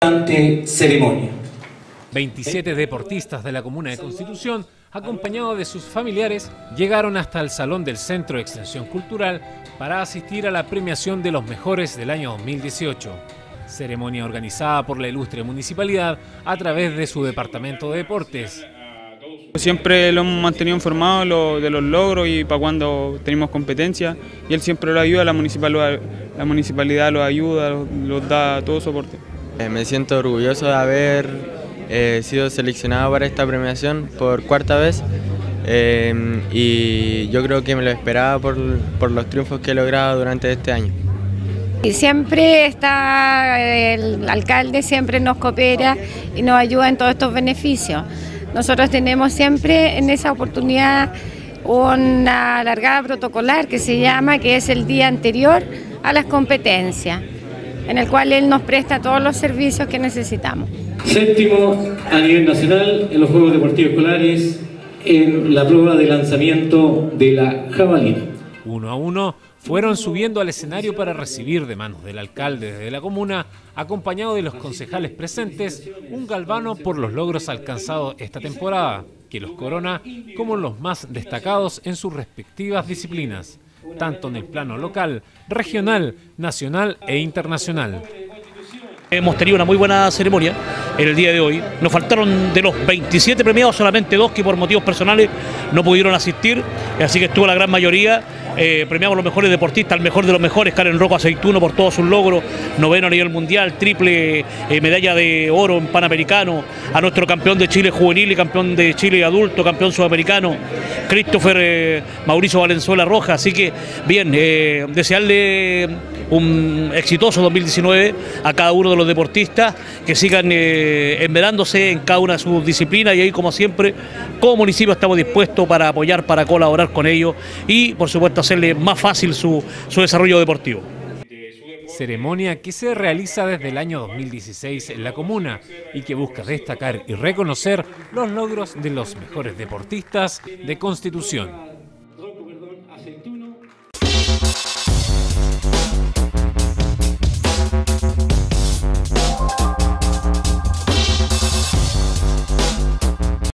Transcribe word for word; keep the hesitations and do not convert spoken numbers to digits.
Ceremonia. veintisiete deportistas de la comuna de Constitución, acompañados de sus familiares, llegaron hasta el Salón del Centro de Extensión Cultural para asistir a la premiación de los mejores del año dos mil dieciocho. Ceremonia organizada por la ilustre municipalidad a través de su departamento de deportes. Siempre lo hemos mantenido informado de los logros y para cuando tenemos competencia, y él siempre lo ayuda, la municipalidad, la municipalidad los ayuda, los, los da todo soporte. Eh, me siento orgulloso de haber eh, sido seleccionado para esta premiación por cuarta vez eh, y yo creo que me lo esperaba por, por los triunfos que he logrado durante este año. Y siempre está el alcalde, siempre nos coopera y nos ayuda en todos estos beneficios. Nosotros tenemos siempre en esa oportunidad una largada protocolar que se llama, que es el día anterior a las competencias, en el cual él nos presta todos los servicios que necesitamos. Séptimo a nivel nacional en los Juegos Deportivos Escolares en la prueba de lanzamiento de la jabalina. Uno a uno fueron subiendo al escenario para recibir de manos del alcalde de la comuna, acompañado de los concejales presentes, un galvano por los logros alcanzados esta temporada, que los corona como los más destacados en sus respectivas disciplinas, tanto en el plano local, regional, nacional e internacional. Hemos tenido una muy buena ceremonia en el día de hoy. Nos faltaron de los veintisiete premiados solamente dos que por motivos personales no pudieron asistir, así que estuvo la gran mayoría. Eh, premiamos a los mejores deportistas, al mejor de los mejores, Karen Rocco Aceituno por todos sus logros, noveno a nivel mundial, triple eh, medalla de oro en Panamericano, a nuestro campeón de Chile juvenil y campeón de Chile adulto, campeón sudamericano, Christopher eh, Mauricio Valenzuela Rojas. Así que bien, eh, desearle un exitoso dos mil diecinueve a cada uno de los deportistas, que sigan eh, enmedándose en cada una de sus disciplinas, y ahí, como siempre, como municipio estamos dispuestos para apoyar, para colaborar con ellos y por supuesto hacerle más fácil su, su desarrollo deportivo. Ceremonia que se realiza desde el año dos mil dieciséis en la comuna y que busca destacar y reconocer los logros de los mejores deportistas de Constitución.